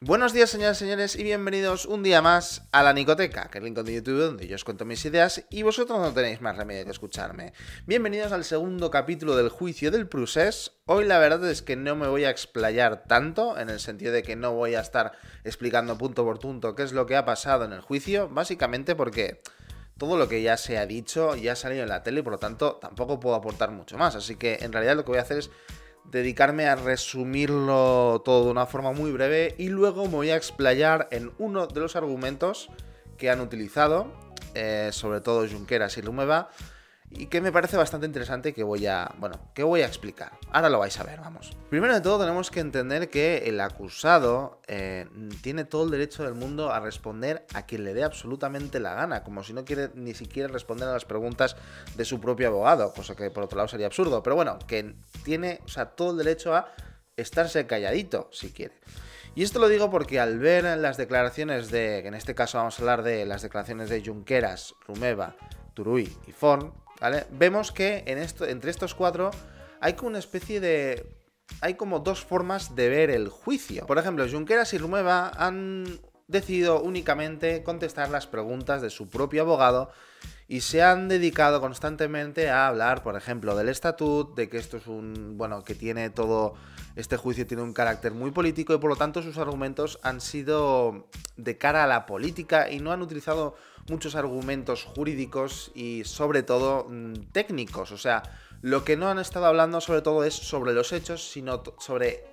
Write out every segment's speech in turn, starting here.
Buenos días, señoras y señores, y bienvenidos un día más a La Nicoteca, que es el rincón de YouTube donde yo os cuento mis ideas y vosotros no tenéis más remedio que escucharme. Bienvenidos al segundo capítulo del juicio del Procés. Hoy la verdad es que no me voy a explayar tanto, en el sentido de que no voy a estar explicando punto por punto qué es lo que ha pasado en el juicio, básicamente porque todo lo que ya se ha dicho ya ha salido en la tele y por lo tanto tampoco puedo aportar mucho más. Así que en realidad lo que voy a hacer es dedicarme a resumirlo todo de una forma muy breve y luego me voy a explayar en uno de los argumentos que han utilizado, sobre todo Junqueras y Romeva, y que me parece bastante interesante y que voy a explicar. Ahora lo vais a ver, vamos. Primero de todo tenemos que entender que el acusado tiene todo el derecho del mundo a responder a quien le dé absolutamente la gana, como si no quiere ni siquiera responder a las preguntas de su propio abogado, cosa que por otro lado sería absurdo, pero bueno, que tiene, todo el derecho a estarse calladito si quiere. Y esto lo digo porque al ver las declaraciones que en este caso vamos a hablar de las declaraciones de Junqueras, Romeva, Turull y Forn, ¿vale? Vemos que entre estos cuatro hay como una especie de... hay como dos formas de ver el juicio. Por ejemplo, Junqueras y Romeva han decidido únicamente contestar las preguntas de su propio abogado y se han dedicado constantemente a hablar, por ejemplo, del estatut, de que esto es que tiene todo... este juicio tiene un carácter muy político y por lo tanto sus argumentos han sido de cara a la política y no han utilizado muchos argumentos jurídicos y sobre todo técnicos. O sea, lo que no han estado hablando sobre todo es sobre los hechos, sino sobre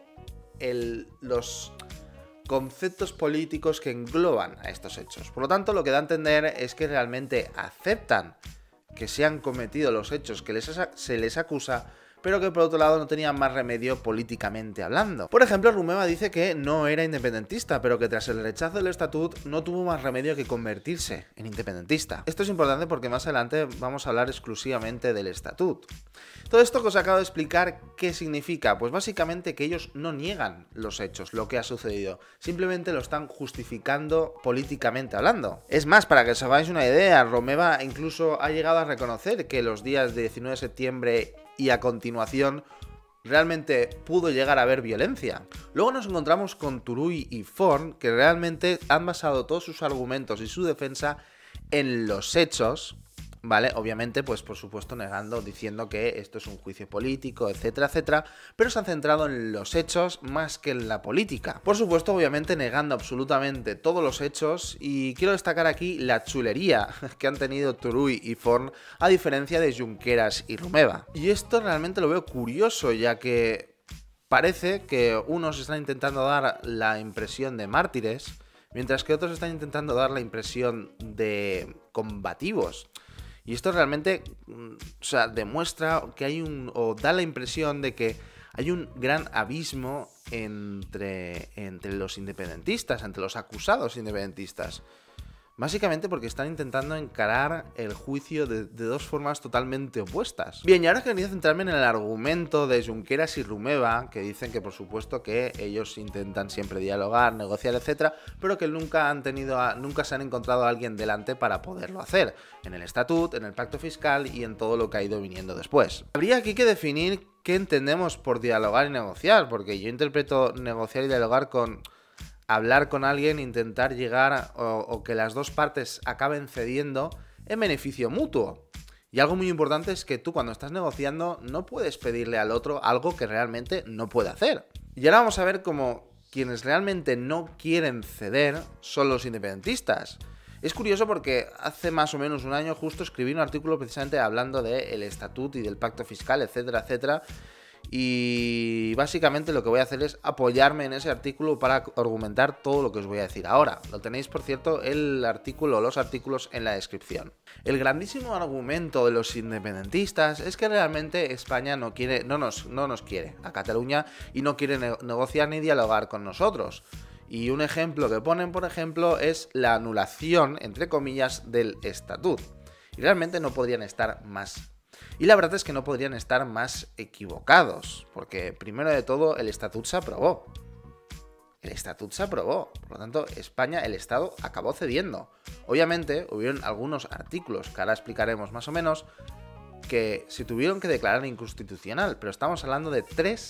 los conceptos políticos que engloban a estos hechos. Por lo tanto, lo que da a entender es que realmente aceptan que se han cometido los hechos que se les acusa, pero que por otro lado no tenían más remedio políticamente hablando. Por ejemplo, Romeva dice que no era independentista, pero que tras el rechazo del estatut no tuvo más remedio que convertirse en independentista. Esto es importante porque más adelante vamos a hablar exclusivamente del estatut. Todo esto que os acabo de explicar, ¿qué significa? Pues básicamente que ellos no niegan los hechos, lo que ha sucedido, simplemente lo están justificando políticamente hablando. Es más, para que os hagáis una idea, Romeva incluso ha llegado a reconocer que los días de 19 de septiembre y a continuación realmente pudo llegar a haber violencia. Luego nos encontramos con Turull y Forn, que realmente han basado todos sus argumentos y su defensa en los hechos, ¿vale? Obviamente, pues por supuesto negando, diciendo que esto es un juicio político, etcétera, etcétera, pero se han centrado en los hechos más que en la política. Por supuesto, obviamente negando absolutamente todos los hechos, y quiero destacar aquí la chulería que han tenido Turull y Forn, a diferencia de Junqueras y Romeva. Y esto realmente lo veo curioso, ya que parece que unos están intentando dar la impresión de mártires, mientras que otros están intentando dar la impresión de combativos. Y esto realmente, demuestra que da la impresión de que hay un gran abismo entre los independentistas, entre los acusados independentistas. Básicamente porque están intentando encarar el juicio de dos formas totalmente opuestas. Bien, y ahora quería centrarme en el argumento de Junqueras y Romeva, que dicen que por supuesto que ellos intentan siempre dialogar, negociar, etcétera, pero que nunca se han encontrado a alguien delante para poderlo hacer, en el estatut, en el pacto fiscal y en todo lo que ha ido viniendo después. Habría aquí que definir qué entendemos por dialogar y negociar, porque yo interpreto negociar y dialogar con hablar con alguien, intentar llegar o que las dos partes acaben cediendo en beneficio mutuo. Y algo muy importante es que tú cuando estás negociando no puedes pedirle al otro algo que realmente no puede hacer. Y ahora vamos a ver cómo quienes realmente no quieren ceder son los independentistas. Es curioso porque hace más o menos un año justo escribí un artículo precisamente hablando del estatut y del pacto fiscal, etcétera, etcétera. Y básicamente lo que voy a hacer es apoyarme en ese artículo para argumentar todo lo que os voy a decir ahora. Lo tenéis, por cierto, el artículo o los artículos en la descripción. El grandísimo argumento de los independentistas es que realmente España no nos quiere a Cataluña y no quiere negociar ni dialogar con nosotros. Y un ejemplo que ponen, por ejemplo, es la anulación, entre comillas, del estatut. Y realmente no podrían estar más. Y la verdad es que no podrían estar más equivocados, porque primero de todo el estatut se aprobó. El estatut se aprobó, por lo tanto España, el Estado, acabó cediendo. Obviamente hubieron algunos artículos, que ahora explicaremos más o menos, que se tuvieron que declarar inconstitucional, pero estamos hablando de 3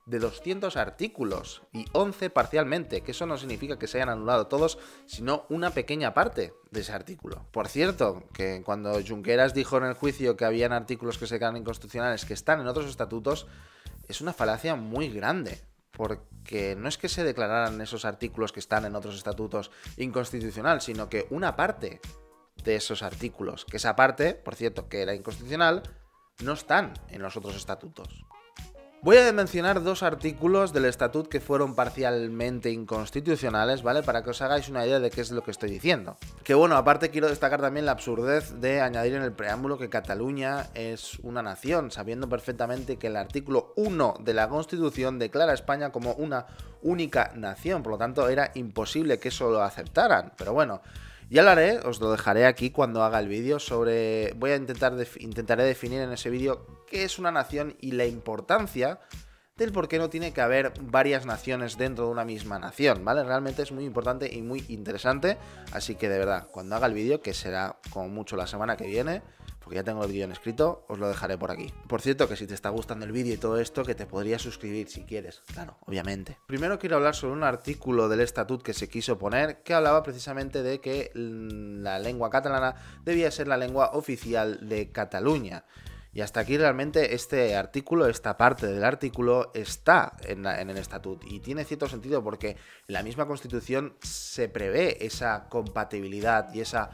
de 200 artículos y 11 parcialmente, que eso no significa que se hayan anulado todos, sino una pequeña parte de ese artículo. Por cierto, que cuando Junqueras dijo en el juicio que habían artículos que se quedan inconstitucionales que están en otros estatutos, es una falacia muy grande, porque no es que se declararan esos artículos que están en otros estatutos inconstitucional, sino que una parte de esos artículos, que esa parte, por cierto, que era inconstitucional, no están en los otros estatutos. Voy a mencionar dos artículos del estatut que fueron parcialmente inconstitucionales, ¿vale? Para que os hagáis una idea de qué es lo que estoy diciendo. Que bueno, aparte quiero destacar también la absurdez de añadir en el preámbulo que Cataluña es una nación, sabiendo perfectamente que el artículo 1 de la Constitución declara a España como una única nación, por lo tanto era imposible que eso lo aceptaran, pero bueno. Ya lo haré, os lo dejaré aquí cuando haga el vídeo sobre... Intentaré definir en ese vídeo qué es una nación y la importancia del por qué no tiene que haber varias naciones dentro de una misma nación, ¿vale? Realmente es muy importante y muy interesante, así que de verdad, cuando haga el vídeo, que será como mucho la semana que viene, porque ya tengo el vídeo en escrito, os lo dejaré por aquí. Por cierto, que si te está gustando el vídeo y todo esto, que te podrías suscribir si quieres, claro, obviamente. Primero quiero hablar sobre un artículo del estatut que se quiso poner, que hablaba precisamente de que la lengua catalana debía ser la lengua oficial de Cataluña. Y hasta aquí realmente este artículo, esta parte del artículo está en el estatut y tiene cierto sentido porque en la misma Constitución se prevé esa compatibilidad y esa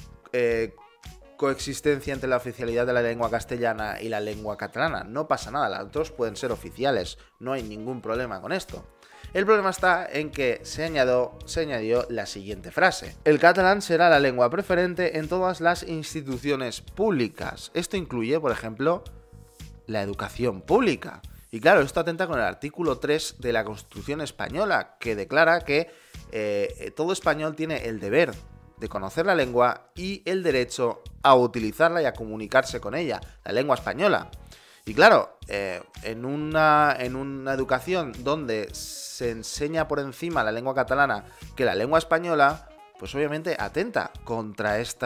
coexistencia entre la oficialidad de la lengua castellana y la lengua catalana. No pasa nada, las dos pueden ser oficiales, no hay ningún problema con esto. El problema está en que se añadió la siguiente frase. El catalán será la lengua preferente en todas las instituciones públicas. Esto incluye, por ejemplo, la educación pública. Y claro, esto atenta con el artículo 3 de la Constitución española, que declara que todo español tiene el deber de conocer la lengua y el derecho a utilizarla y a comunicarse con ella, la lengua española. Y claro, en una educación donde se enseña por encima la lengua catalana que la lengua española, pues obviamente atenta contra este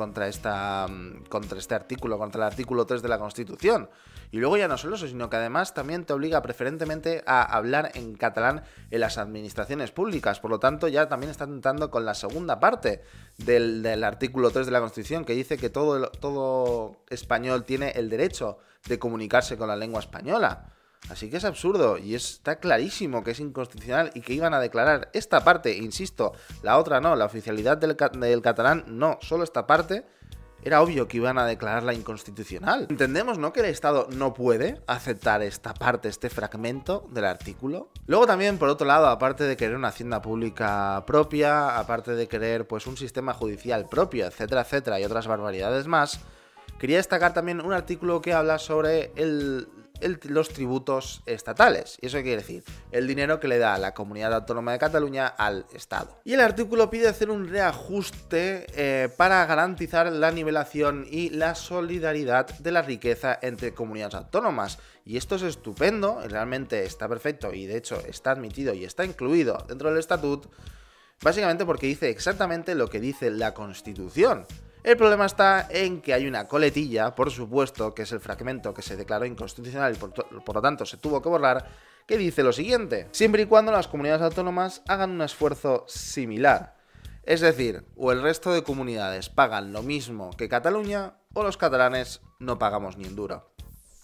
artículo, contra el artículo 3 de la Constitución. Y luego ya no solo eso, sino que además también te obliga preferentemente a hablar en catalán en las administraciones públicas. Por lo tanto, ya también está atentando con la segunda parte del artículo 3 de la Constitución, que dice que todo español tiene el derecho de comunicarse con la lengua española. Así que es absurdo y está clarísimo que es inconstitucional y que iban a declarar esta parte, insisto, la otra no, la oficialidad del catalán no, solo esta parte. Era obvio que iban a declararla inconstitucional. Entendemos, ¿no?, que el Estado no puede aceptar esta parte, este fragmento del artículo. Luego también, por otro lado, aparte de querer una hacienda pública propia, aparte de querer pues un sistema judicial propio, etcétera, etcétera, y otras barbaridades más, quería destacar también un artículo que habla sobre los tributos estatales. ¿Y eso qué quiere decir? El dinero que le da la Comunidad Autónoma de Cataluña al Estado. Y el artículo pide hacer un reajuste para garantizar la nivelación y la solidaridad de la riqueza entre comunidades autónomas. Y esto es estupendo, realmente está perfecto y de hecho está admitido y está incluido dentro del estatut, básicamente porque dice exactamente lo que dice la Constitución. El problema está en que hay una coletilla, por supuesto, que es el fragmento que se declaró inconstitucional y por lo tanto se tuvo que borrar, que dice lo siguiente: siempre y cuando las comunidades autónomas hagan un esfuerzo similar. Es decir, o el resto de comunidades pagan lo mismo que Cataluña, o los catalanes no pagamos ni un duro.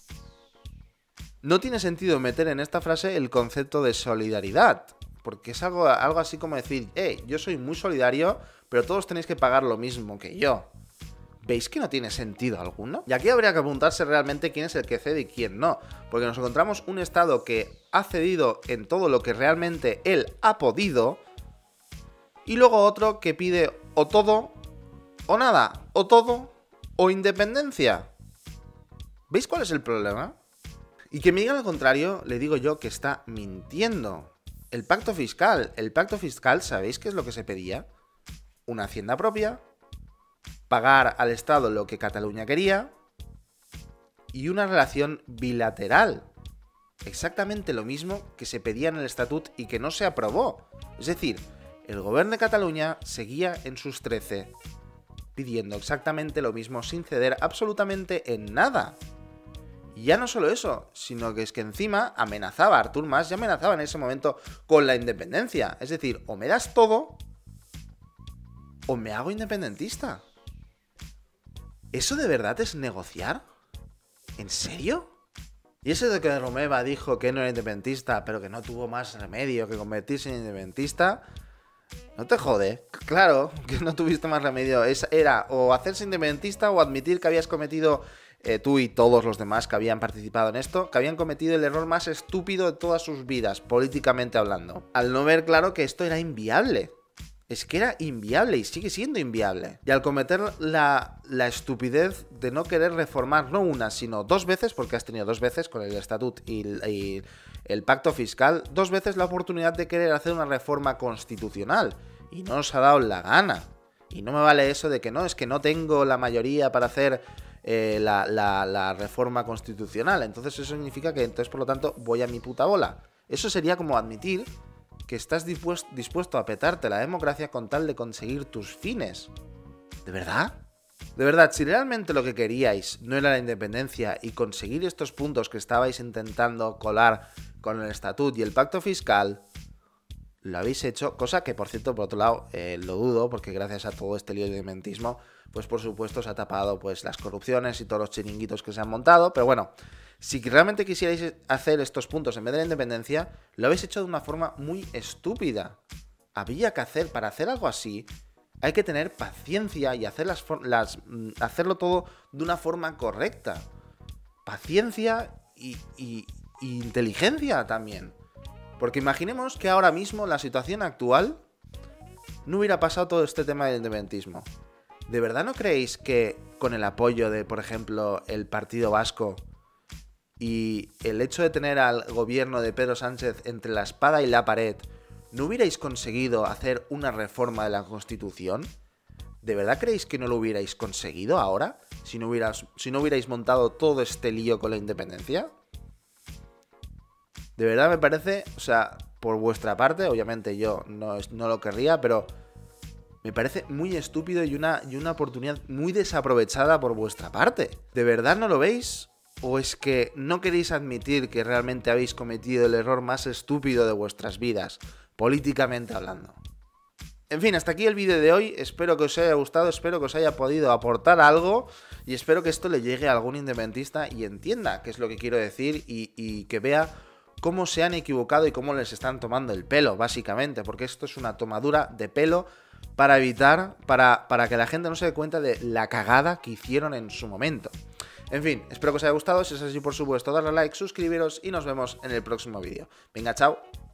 No tiene sentido meter en esta frase el concepto de solidaridad, porque es algo así como decir, yo soy muy solidario, pero todos tenéis que pagar lo mismo que yo. ¿Veis que no tiene sentido alguno? Y aquí habría que preguntarse realmente quién es el que cede y quién no, porque nos encontramos un Estado que ha cedido en todo lo que realmente él ha podido, y luego otro que pide o todo o nada, o todo o independencia. ¿Veis cuál es el problema? Y que me digan lo contrario, le digo yo que está mintiendo. El pacto fiscal, ¿sabéis qué es lo que se pedía? Una hacienda propia, pagar al Estado lo que Cataluña quería y una relación bilateral. Exactamente lo mismo que se pedía en el estatut y que no se aprobó. Es decir, el gobierno de Cataluña seguía en sus 13 pidiendo exactamente lo mismo sin ceder absolutamente en nada. Y ya no solo eso, sino que es que encima amenazaba a Artur Mas, ya amenazaba en ese momento con la independencia. Es decir, o me das todo o me hago independentista. ¿Eso de verdad es negociar? ¿En serio? Y eso de que Romeva dijo que no era independentista, pero que no tuvo más remedio que convertirse en independentista, no te jode. Claro que no tuviste más remedio. Era o hacerse independentista o admitir que habías cometido, tú y todos los demás que habían participado en esto, que habían cometido el error más estúpido de todas sus vidas, políticamente hablando. Al no ver claro que esto era inviable. Es que era inviable y sigue siendo inviable. Y al cometer la estupidez de no querer reformar no una, sino dos veces, porque has tenido dos veces con el estatut y el pacto fiscal, dos veces la oportunidad de querer hacer una reforma constitucional. Y no os ha dado la gana. Y no me vale eso de que no, es que no tengo la mayoría para hacer la reforma constitucional. Entonces eso significa que entonces, por lo tanto, voy a mi puta bola. Eso sería como admitir que estás dispuesto a petarte la democracia con tal de conseguir tus fines. ¿De verdad? De verdad, si realmente lo que queríais no era la independencia y conseguir estos puntos que estabais intentando colar con el estatut y el pacto fiscal, lo habéis hecho, cosa que, por cierto, por otro lado, lo dudo, porque gracias a todo este lío de mentismo, pues por supuesto se ha tapado pues las corrupciones y todos los chiringuitos que se han montado, pero bueno, si realmente quisierais hacer estos puntos en vez de la independencia, lo habéis hecho de una forma muy estúpida. Había que hacer, para hacer algo así, hay que tener paciencia y hacer hacerlo todo de una forma correcta. Paciencia y inteligencia también. Porque imaginemos que ahora mismo, la situación actual, no hubiera pasado todo este tema del independentismo. ¿De verdad no creéis que con el apoyo de, por ejemplo, el Partido Vasco y el hecho de tener al gobierno de Pedro Sánchez entre la espada y la pared, no hubierais conseguido hacer una reforma de la Constitución? ¿De verdad creéis que no lo hubierais conseguido ahora? Si no hubierais montado todo este lío con la independencia. De verdad me parece, o sea, por vuestra parte, obviamente yo no lo querría, pero me parece muy estúpido y una oportunidad muy desaprovechada por vuestra parte. ¿De verdad no lo veis? ¿O es que no queréis admitir que realmente habéis cometido el error más estúpido de vuestras vidas, políticamente hablando? En fin, hasta aquí el vídeo de hoy. Espero que os haya gustado, espero que os haya podido aportar algo y espero que esto le llegue a algún independentista y entienda qué es lo que quiero decir y que vea cómo se han equivocado y cómo les están tomando el pelo, básicamente, porque esto es una tomadura de pelo para evitar, para que la gente no se dé cuenta de la cagada que hicieron en su momento. En fin, espero que os haya gustado, si es así, por supuesto, darle a like, suscribiros y nos vemos en el próximo vídeo. Venga, chao.